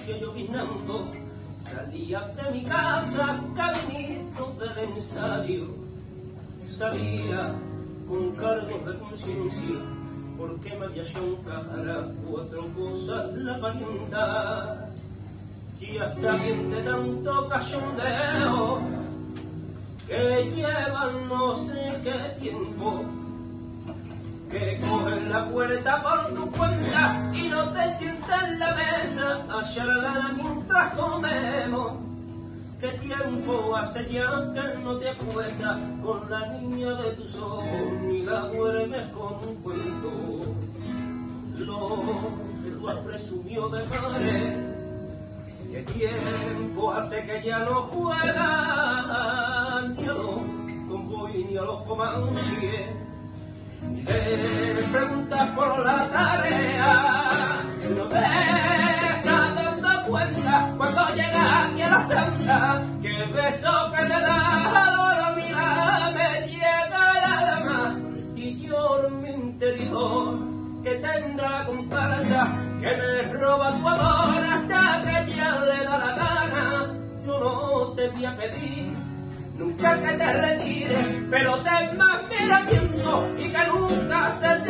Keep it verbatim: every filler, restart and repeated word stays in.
noche llovinando, salía de mi casa caminito del ensayo. Sabía con cargo de conciencia porque me había hecho cara cuatro cosas la parienta. Y hasta bien de tanto cachondeo que llevan no sé qué tiempo, que cogen la puerta por tu cuenta y no te sientas en la mesa a charlar mientras comemos. ¿Qué tiempo hace ya que no te acuestas con la niña de tus ojos ni la duermes con un cuento? Lo que tú has presumido de madre, ¿qué tiempo hace que ya no juega ni a los convoy ni a los comanches? Y le preguntas por la tarea, no te estás dando cuenta cuando llegas aquí a las tantas, que el beso que te da la mira me lleva al alma, y yo en mi interior que tendrá la comparsa que me roba tu amor hasta que ya le da la gana. Yo no te voy a pedir nunca que te retires, pero ten más miramiento y que nunca se